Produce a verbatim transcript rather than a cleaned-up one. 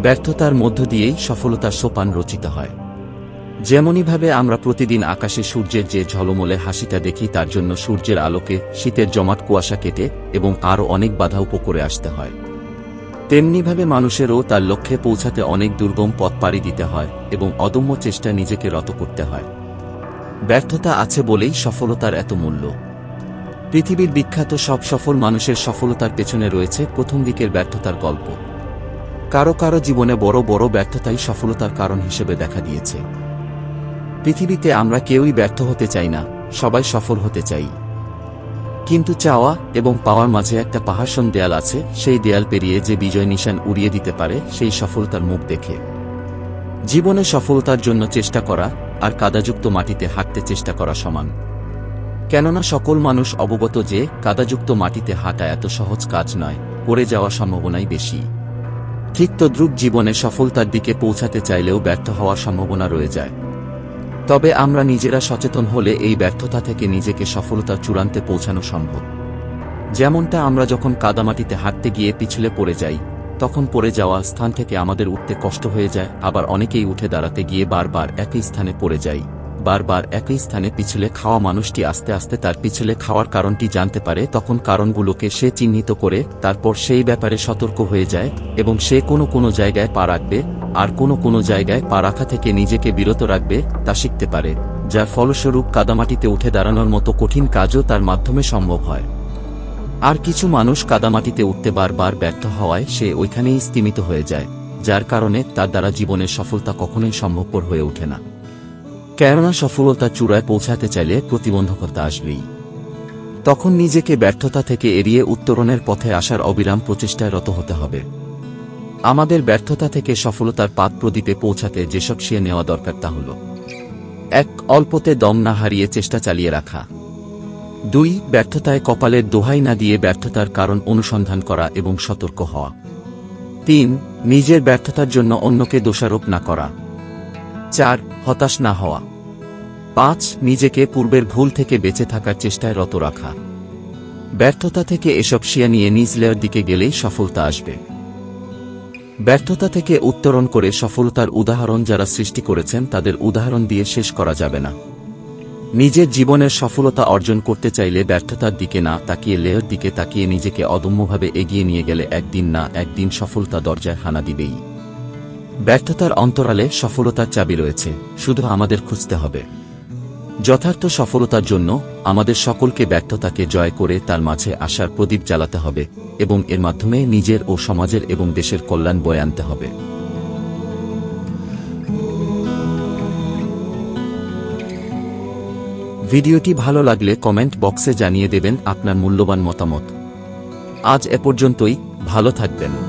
ব্যর্থতার মধ্য দিয়েই সফলতার সোপান রচিত হয়। যেমনইভাবে আমরা প্রতিদিন আকাশে সূর্যের যে ঝলমলে হাসিটা দেখি, তার জন্য সূর্যের আলোকে শীতের জমাট কুয়াশা কেটে এবং আরও অনেক বাধা উপরে আসতে হয়, তেমনিভাবে মানুষেরও তার লক্ষ্যে পৌঁছাতে অনেক দুর্গম পথ পাড়ি দিতে হয় এবং অদম্য চেষ্টা নিজেকে রত করতে হয়। ব্যর্থতা আছে বলেই সফলতার এত মূল্য। পৃথিবীর বিখ্যাত সব সফল মানুষের সফলতার পেছনে রয়েছে প্রথম দিকের ব্যর্থতার গল্প। কারো কারো জীবনে বড় বড় ব্যর্থতাই সফলতার কারণ হিসেবে দেখা দিয়েছে। পৃথিবীতে আমরা কেউই ব্যর্থ হতে চাই না, সবাই সফল হতে চাই। কিন্তু চাওয়া এবং পাওয়ার মাঝে একটা পাহাড়সম দেয়াল আছে, সেই দেয়াল পেরিয়ে যে বিজয় নিশান উড়িয়ে দিতে পারে সেই সফলতার মুখ দেখে। জীবনে সফলতার জন্য চেষ্টা করা আর কাদাযুক্ত মাটিতে হাঁটতে চেষ্টা করা সমান, কেননা সকল মানুষ অবগত যে কাদাযুক্ত মাটিতে হাঁটা এত সহজ কাজ নয়, পড়ে যাওয়ার সম্ভাবনাই বেশি। ঠিক তদ্রূপ জীবনে সফলতার দিকে পৌঁছাতে চাইলেও ব্যর্থ হওয়ার সম্ভাবনা রয়ে যায়। তবে আমরা নিজেরা সচেতন হলে এই ব্যর্থতা থেকে নিজেকে সফলতার চূড়ান্তে পৌঁছানো সম্ভব। যেমনটা আমরা যখন কাদামাটিতে হাঁটতে গিয়ে পিছলে পড়ে যাই, তখন পড়ে যাওয়া স্থান থেকে আমাদের উঠতে কষ্ট হয়ে যায়। আবার অনেকেই উঠে দাঁড়াতে গিয়ে বারবার একই স্থানে পড়ে যায়। বারবার একই স্থানে পিছলে খাওয়া মানুষটি আস্তে আস্তে তার পিছলে খাওয়ার কারণটি জানতে পারে, তখন কারণগুলোকে সে চিহ্নিত করে তারপর সেই ব্যাপারে সতর্ক হয়ে যায় এবং সে কোনো কোনো জায়গায় পা রাখবে আর কোনো কোনো জায়গায় পা রাখা থেকে নিজেকে বিরত রাখবে তা শিখতে পারে, যার ফলস্বরূপ কাদামাটিতে উঠে দাঁড়ানোর মতো কঠিন কাজও তার মাধ্যমে সম্ভব হয়। আর কিছু মানুষ কাদামাটিতে উঠতে বারবার ব্যর্থ হওয়ায় সে ওইখানেই স্তিমিত হয়ে যায়, যার কারণে তার দ্বারা জীবনের সফলতা কখনোই সম্ভবপর হয়ে ওঠে না। কেননা সফলতার চূড়ায় পৌঁছাতে চাইলে প্রতিবন্ধকতা আসবেই। তখন নিজেকে ব্যর্থতা থেকে এড়িয়ে উত্তরণের পথে আসার অবিরাম প্রচেষ্টায় রত হতে হবে। আমাদের ব্যর্থতা থেকে সফলতার পাদ প্রদীপে পৌঁছাতে যেসব শিয়ে নেওয়া দরকার তা হল: এক, অল্পতে দম না হারিয়ে চেষ্টা চালিয়ে রাখা। দুই, ব্যর্থতায় কপালের দোহাই না দিয়ে ব্যর্থতার কারণ অনুসন্ধান করা এবং সতর্ক হওয়া। তিন, নিজের ব্যর্থতার জন্য অন্যকে দোষারোপ না করা। চার, হতাশ না হওয়া। পাঁচ, নিজেকে পূর্বের ভুল থেকে বেঁচে থাকার চেষ্টায় রত রাখা। ব্যর্থতা থেকে এসব শিয়া নিয়ে নিজ লেয়ার দিকে গেলেই সফলতা আসবে। ব্যর্থতা থেকে উত্তরণ করে সফলতার উদাহরণ যারা সৃষ্টি করেছেন তাদের উদাহরণ দিয়ে শেষ করা যাবে না। নিজের জীবনের সফলতা অর্জন করতে চাইলে ব্যর্থতার দিকে না তাকিয়ে লেয়ার দিকে তাকিয়ে নিজেকে অদম্যভাবে এগিয়ে নিয়ে গেলে একদিন না একদিন সফলতা দরজায় হানা দিবেই। ব্যর্থতার অন্তরালে সফলতার চাবি রয়েছে, শুধু আমাদের খুঁজতে হবে। যথার্থ সফলতার জন্য আমাদের সকলকে ব্যর্থতাকে জয় করে তার মাঝে আশার প্রদীপ জ্বালাতে হবে এবং এর মাধ্যমে নিজের ও সমাজের এবং দেশের কল্যাণ বয়ে আনতে হবে। ভিডিওটি ভালো লাগলে কমেন্ট বক্সে জানিয়ে দেবেন আপনার মূল্যবান মতামত। আজ এ পর্যন্তই, ভালো থাকবেন।